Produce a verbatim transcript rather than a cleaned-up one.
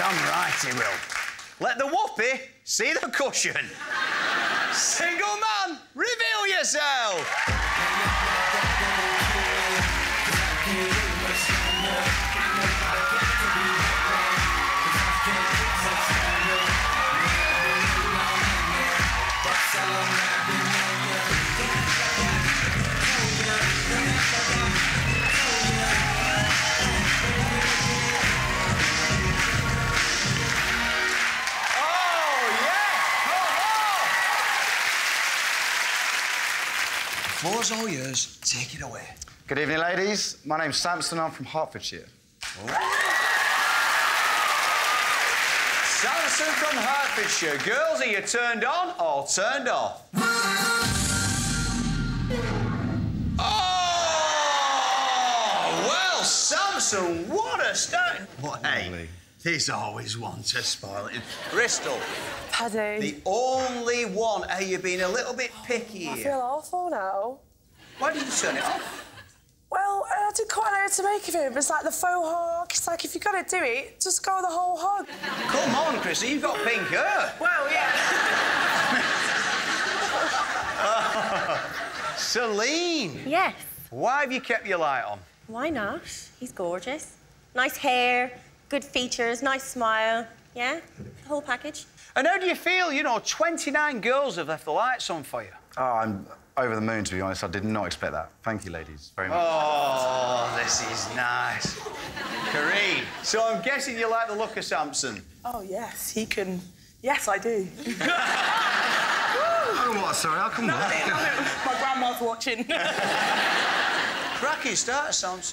Damn right he will. Let the whoopee see the cushion. Single man, reveal yourself. Floor's all yours. Take it away. Good evening, ladies. My name's Samson. I'm from Hertfordshire. Samson from Hertfordshire. Girls, are you turned on or turned off? Oh! Well, Samson, what a start. Well, hey, there's always one to spoil it. Bristol. Paddy. The only one. Are you being a little bit picky here? I feel awful now. Why did you turn it off? Well, I didn't quite know what to make of it. It was like the faux hog. It's like, if you're going to do it, just go the whole hog. Come on, Chrissy, you've got pink hair. Well, yeah. Celine. Yes. Why have you kept your light on? Why not? He's gorgeous. Nice hair, good features, nice smile. Yeah? The whole package. And how do you feel? You know, twenty-nine girls have left the lights on for you. Oh, I'm over the moon, to be honest. I did not expect that. Thank you, ladies, very much. Oh, this is nice. Karine, so I'm guessing you like the look of Samson? Oh, yes, he can... Yes, I do. Oh, what? Sorry, I'll come back. My grandma's watching. Cracking start, Samson.